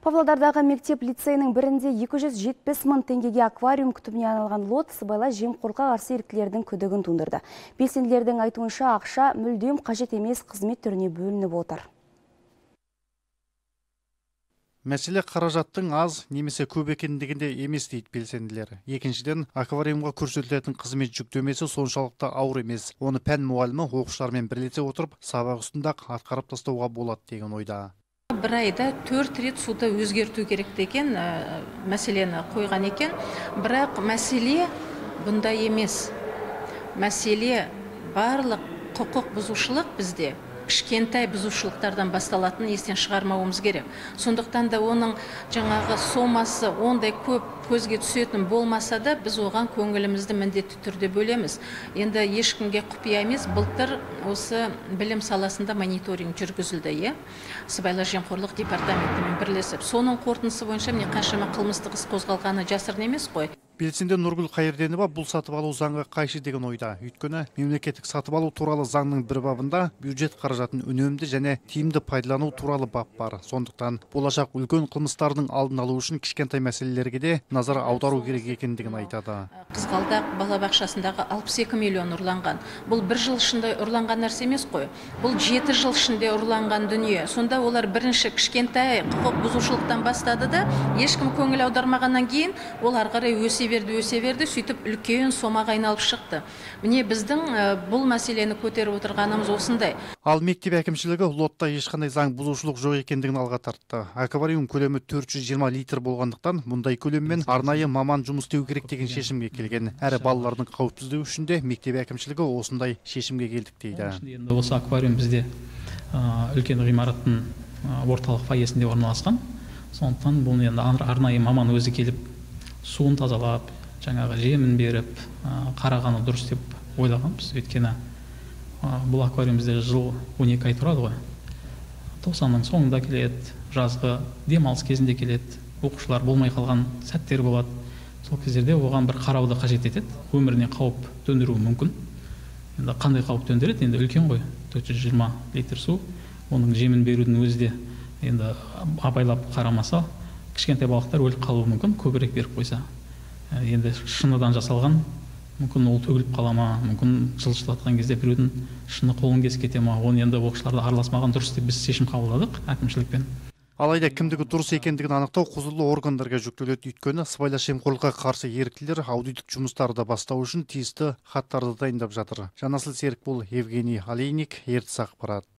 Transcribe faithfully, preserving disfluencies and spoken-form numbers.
Павлодардағы мектеп лицейінің бірінде екі жүз жетпіс мың теңгеге аквариум күтіміне арналған лот сыбайлас жемқорлыққа қарсы еріктілердің күдігін туындырды. Белсенділердің айтуынша ақша мүлдем қажет емес қызмет түріне бөлініп отыр. Мәселе қаражаттың аз немесе көп екендігінде емес дейді белсенділер. Екіншіден, аквариумға көрсетілетін қызмет жүктемесі соншалықты ауыр емес. Оны пән мұғалімі оқушылармен бірлесе отырып, сабақ үстінде атқарып тастауға болады деген ойда. Бір айда төрт рет суды өзгерту керек деген мәселені қойған екен. Бірақ мәселе бұнда емес. Мәселе барлық құқық бұзушылық бізде кішкентай бұзушылықтардан басталатын естен шығармауымыз керек. Сондықтан да оның жаңағы сомасы ондай көп көзге түсетін болмаса да, біз оған көңілімізді міндетті түрде бөлеміз. Енді ешкімге құпия емес, былтыр осы білім саласында мониторинг жүргізілді, е? Сыбайлас жемқорлық департаментімен бірлесіп. Соның қорытындысы бойынша міне қаншама қылмыстық іс қозғалғаны жасырын емес қой. Белсенді Нұргүл Қайырденова бұл сатып алу заңға қайшы деген ойда. Өйткені мемлекеттік сатып алу туралы заңның бір бабында бюджет қаражатын үнемді және тиімді пайдалану туралы бап бар. Сондықтан болашақ үлкен қылмыстардың алдын алу үшін кішкентай мәселелерге де назар аудару керек екендігін айтады. Қызғалдақ балабақшасындағы алпыс екі миллион ұрланған. Бұл бір жыл ішінде ұрланған нәрсе емес қой. Бұл жеті жыл ішінде ұрланған дүние. Сонда олар бірінші кішкентай құқық бұзушылықтан бастады да, ешкім көңіл аудармағаннан кейін ол ары қарай өсе берді, өсе берді, сөйтіп үлкен сомаға айналып шықты. Міне біздің бұл мәселені көтеріп отырғанымыз осындай. Ал мектеп әкімшілігі лотта ешқандай заң бұзушылық жоқ екендігін алға тартты. Аквариум көлемі төрт жүз жиырма литр болғандықтан, мұндай көлеммен арнайы маман жұмыс істеу керек деген шешімге келген. Әрі балалардың қауіпсіздігі үшін де мектеп әкімшілігі осындай шешімге келдік дейді. Осы аквариум бізде үлкен ғимараттың орталық фойесінде орналасқан. Сондықтан бұл енді арнайы маман өзі келіп суын тазалап, жаңағы жемін беріп, қарағаны дұрыс деп ойлағанбыз. Өйткені бұл аквариум бізде жыл он екі ай тұрады ғой. тоқсанның соңында келеді, жазғы демалыс кезінде келеді, оқушылар болмай қалған сәттер болады. Сол кездерде оған бір қарауды қажет етеді. Өміріне қауіп төндіруі мүмкін. Енді қандай қауіп төндіреді? Енді үлкен ғой, төрт жүз жиырма литр су. Оның жемін берудің өзі де енді абайлап қарамаса, кішкентай балықтар өліп қалуы мүмкін, көбірек беріп қойса. Енді шыныдан жасалған, мүмкін ол төгіліп қалама, мүмкін жылжытылатын кезде біреудің шыны қолын кесіп кете ма, оны енді оқушыларды араласмаған дұрыс деп біз шешім қабылдадық әкімшілікпен. Алайда кімдігі дұрыс екендігін анықтау құзырлы органдарға жүктеледі. Өйткені сыбайлас жемқорлыққа қарсы еріктілер аудиттік жұмыстарды бастау үшін тиісті хаттарды дайындап жатыр. Жанасыл Серікбол, Евгений Алейник, Ертіс ақпарат.